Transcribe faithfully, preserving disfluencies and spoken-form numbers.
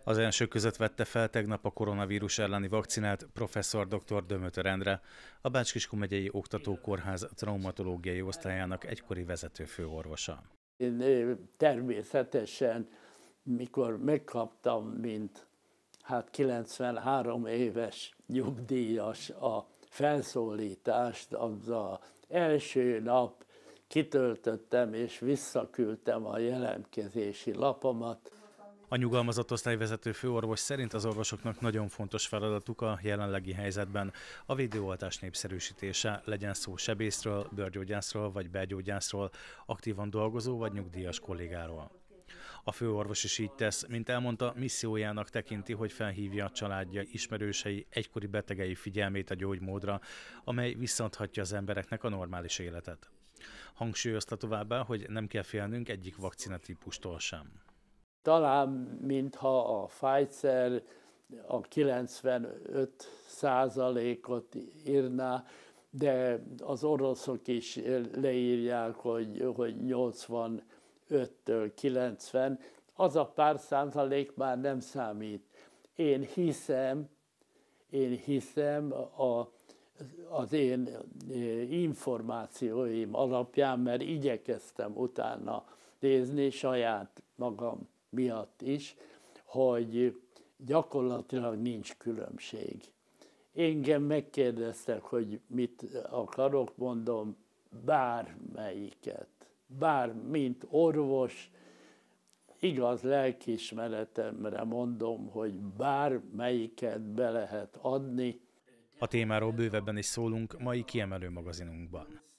Az elsők között vette fel tegnap a koronavírus elleni vakcinát professzor dr. Dömötör Endre, a Bács-Kiskun megyei oktatókórház traumatológiai osztályának egykori vezető főorvosa. Én ö, természetesen, mikor megkaptam, mint hát kilencvenhárom éves nyugdíjas a felszólítást, az az első nap kitöltöttem és visszaküldtem a jelentkezési lapomat. A nyugalmazott osztályvezető főorvos szerint az orvosoknak nagyon fontos feladatuk a jelenlegi helyzetben a védőoltás népszerűsítése, legyen szó sebészről, bőrgyógyászról vagy belgyógyászról, aktívan dolgozó vagy nyugdíjas kollégáról. A főorvos is így tesz, mint elmondta, missziójának tekinti, hogy felhívja a családja, ismerősei, egykori betegei figyelmét a gyógymódra, amely visszaadhatja az embereknek a normális életet. Hangsúlyozta továbbá, hogy nem kell félnünk egyik vakcinatípustól sem. Talán, mintha a Pfizer a kilencvenöt százalékot írná, de az oroszok is leírják, hogy, hogy nyolcvanöttől kilencven, az a pár százalék már nem számít. Én hiszem, én hiszem a, az én információim alapján, mert igyekeztem utána nézni saját magam miatt is, hogy gyakorlatilag nincs különbség. Engem megkérdeztek, hogy mit akarok, mondom, bármelyiket. Bár, mint orvos, igaz lelkiismeretemre mondom, hogy bármelyiket be lehet adni. A témáról bővebben is szólunk mai kiemelő magazinunkban.